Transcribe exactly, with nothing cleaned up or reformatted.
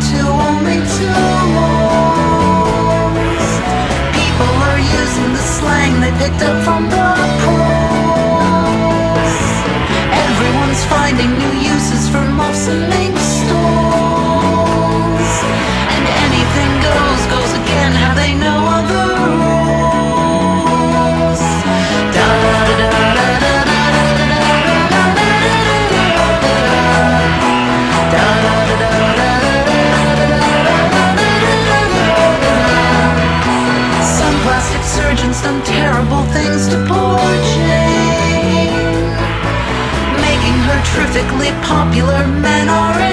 to only tools. People are using the slang they picked up from the pools. Everyone's finding new uses for muffs and mink stools. And anything goes, goes again, have they no other rules? Da da da da da da da da da da. Some plastic surgeon's done terrible things to poor Jane, making her terrifically popular. Men are